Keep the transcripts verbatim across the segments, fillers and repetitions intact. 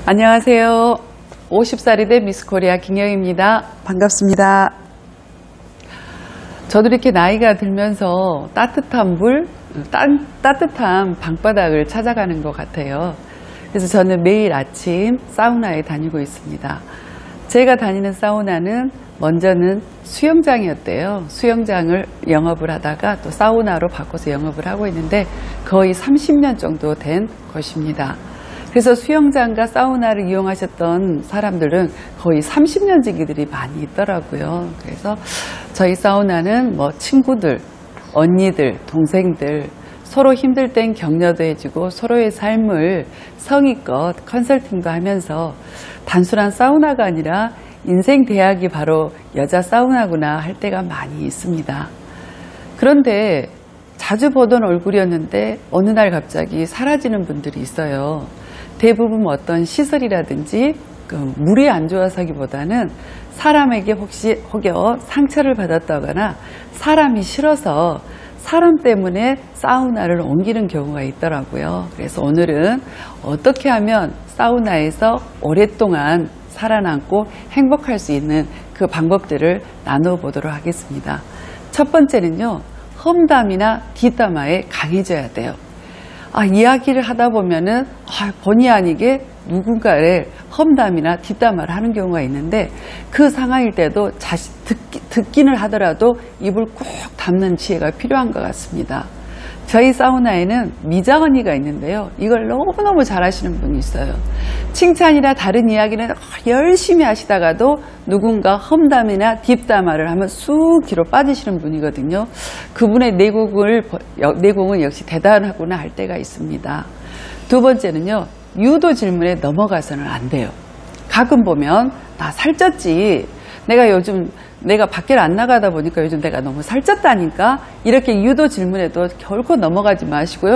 안녕하세요. 오십 살이 된 미스코리아 김영입니다. 반갑습니다. 저도 이렇게 나이가 들면서 따뜻한 물, 따, 따뜻한 방바닥을 찾아가는 것 같아요. 그래서 저는 매일 아침 사우나에 다니고 있습니다. 제가 다니는 사우나는 먼저는 수영장이었대요. 수영장을 영업을 하다가 또 사우나로 바꿔서 영업을 하고 있는데 거의 삼십 년 정도 된 것입니다. 그래서 수영장과 사우나를 이용하셨던 사람들은 거의 삼십 년 지기들이 많이 있더라고요. 그래서 저희 사우나는 뭐 친구들, 언니들, 동생들 서로 힘들 땐 격려도 해주고 서로의 삶을 성의껏 컨설팅도 하면서 단순한 사우나가 아니라 인생 대학이 바로 여자 사우나구나 할 때가 많이 있습니다. 그런데 자주 보던 얼굴이었는데 어느 날 갑자기 사라지는 분들이 있어요. 대부분 어떤 시설이라든지 그 물이 안 좋아서기보다는 사람에게 혹시 혹여 상처를 받았다거나 사람이 싫어서 사람 때문에 사우나를 옮기는 경우가 있더라고요. 그래서 오늘은 어떻게 하면 사우나에서 오랫동안 살아남고 행복할 수 있는 그 방법들을 나눠보도록 하겠습니다. 첫 번째는요, 험담이나 뒷담화에 강해져야 돼요. 아, 이야기를 하다 보면은 아, 본의 아니게 누군가를 험담이나 뒷담화를 하는 경우가 있는데 그 상황일 때도 자시, 듣기, 듣기는 하더라도 입을 꾹 닫는 지혜가 필요한 것 같습니다. 저희 사우나에는 미자 언니가 있는데요. 이걸 너무너무 잘하시는 분이 있어요. 칭찬이나 다른 이야기는 열심히 하시다가도 누군가 험담이나 뒷담화를 하면 쑥 뒤로 빠지시는 분이거든요. 그분의 내공을, 내공은 역시 대단하구나 할 때가 있습니다. 두 번째는요. 유도 질문에 넘어가서는 안 돼요. 가끔 보면 나 살쪘지. 내가 요즘 내가 밖에 안 나가다 보니까 요즘 내가 너무 살쪘다니까 이렇게 유도 질문에도 결코 넘어가지 마시고요.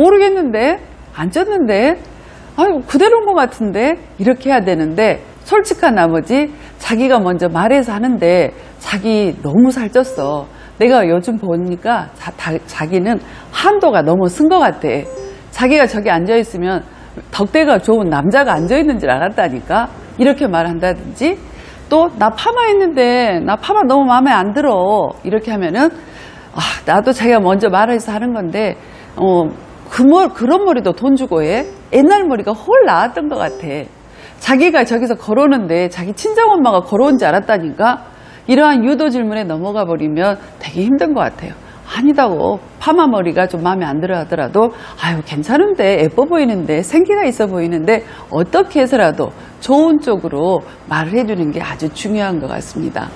모르겠는데 안 쪘는데 아유 그대로인 것 같은데 이렇게 해야 되는데 솔직한 나머지 자기가 먼저 말해서 하는데 자기 너무 살쪘어. 내가 요즘 보니까 자, 다, 자기는 한도가 너무 쓴 것 같아. 자기가 저기 앉아있으면 덕대가 좋은 남자가 앉아있는 줄 알았다니까 이렇게 말한다든지 또 나 파마 했는데 나 파마 너무 마음에 안 들어 이렇게 하면은 아 나도 자기가 먼저 말해서 하는 건데 어 그 머, 그런 머리도 돈 주고 해? 옛날 머리가 홀 나왔던 것 같아. 자기가 저기서 걸어오는데 자기 친정엄마가 걸어온 줄 알았다니까. 이러한 유도 질문에 넘어가 버리면 되게 힘든 것 같아요. 아니다고 파마 머리가 좀 마음에 안 들어 하더라도 아유 괜찮은데 예뻐 보이는데 생기가 있어 보이는데 어떻게 해서라도 좋은 쪽으로 말을 해주는 게 아주 중요한 것 같습니다.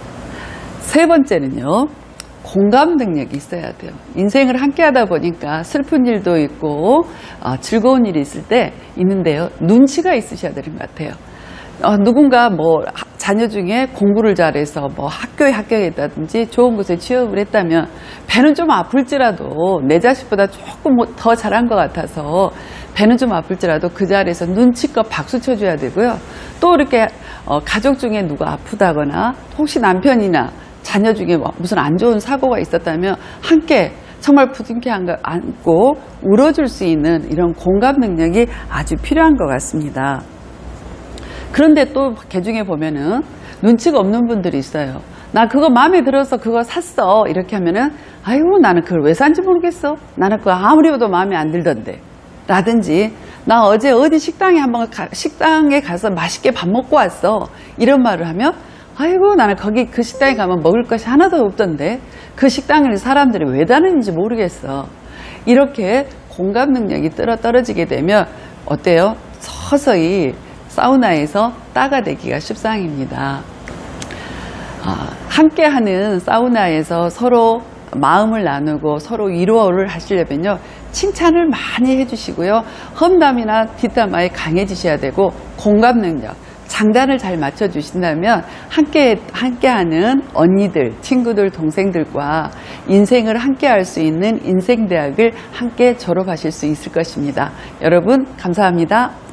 세 번째는요. 공감 능력이 있어야 돼요. 인생을 함께 하다 보니까 슬픈 일도 있고 어, 즐거운 일이 있을 때 있는데요. 눈치가 있으셔야 되는 것 같아요. 어, 누군가 뭐 자녀 중에 공부를 잘해서 뭐 학교에 합격했다든지 좋은 곳에 취업을 했다면 배는 좀 아플지라도 내 자식보다 조금 더 잘한 것 같아서 배는 좀 아플지라도 그 자리에서 눈치껏 박수 쳐줘야 되고요. 또 이렇게 어, 가족 중에 누가 아프다거나 혹시 남편이나 자녀 중에 무슨 안 좋은 사고가 있었다면 함께 정말 부둥켜 안고 울어줄 수 있는 이런 공감 능력이 아주 필요한 것 같습니다. 그런데 또 개중에 보면은 눈치가 없는 분들이 있어요. 나 그거 마음에 들어서 그거 샀어. 이렇게 하면은 아이고 나는 그걸 왜 산지 모르겠어. 나는 그거 아무리 봐도 마음에 안 들던데. 라든지 나 어제 어디 식당에 한번 가, 식당에 가서 맛있게 밥 먹고 왔어. 이런 말을 하면 아이고 나는 거기 그 식당에 가면 먹을 것이 하나도 없던데 그 식당에 사람들이 왜 다니는지 모르겠어. 이렇게 공감 능력이 떨어지게 되면 어때요? 서서히 사우나에서 따가 되기가 십상입니다. 아, 함께하는 사우나에서 서로 마음을 나누고 서로 위로를 하시려면요. 칭찬을 많이 해주시고요. 험담이나 뒷담화에 강해지셔야 되고 공감 능력, 장단을 잘 맞춰주신다면 함께, 함께하는 언니들, 친구들, 동생들과 인생을 함께할 수 있는 인생대학을 함께 졸업하실 수 있을 것입니다. 여러분 감사합니다.